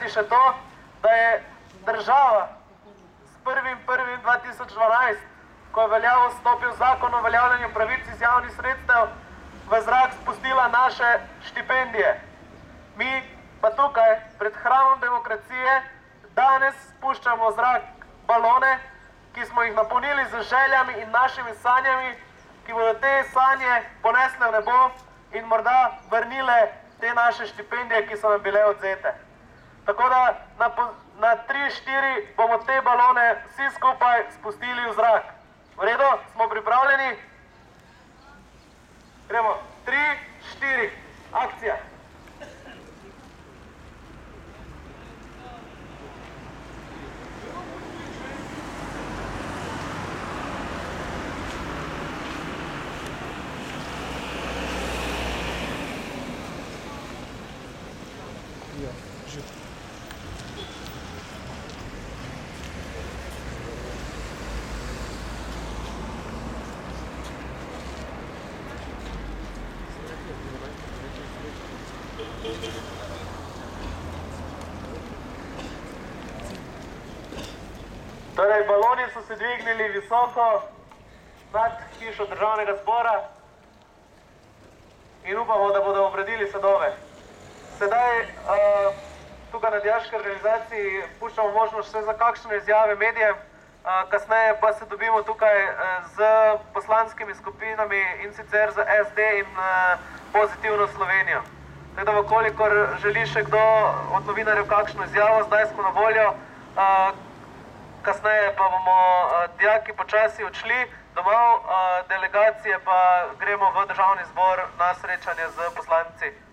povedati še to, da je država s 1.1.2012, ko je veljavo stopil zakon o uveljavljanju pravic iz javnih sredstev, v zrak spustila naše štipendije. Mi pa tukaj, pred hramom demokracije, danes spuščamo v zrak balone, ki smo jih napolnili z željami in našimi sanjami, ki bodo te sanje ponesle v nebo in morda vrnile te naše štipendije, ki so nam bile odzete. Tako da na 3-4 bomo te balone vsi skupaj spustili v zrak. V redu? Smo pripravljeni? Gremo. 3-4. Akcija. Torej, baloni so se dvignili visoko nad hišo Državnega zbora in upamo, da bodo obrodili sadove. Sedaj tukaj na dijaški organizaciji puščamo možnost še za kakšne izjave medijem, kasneje pa se dobimo tukaj z poslanskimi skupinami in sicer z SD in Pozitivno Slovenijo. Tako da, vkolikor želi še kdo od novinarjev kakšno izjavo, zdaj smo na voljo. Kasneje pa bomo dijaki počasi odšli domov, delegacije pa gremo v Državni zbor na srečanje z poslanci.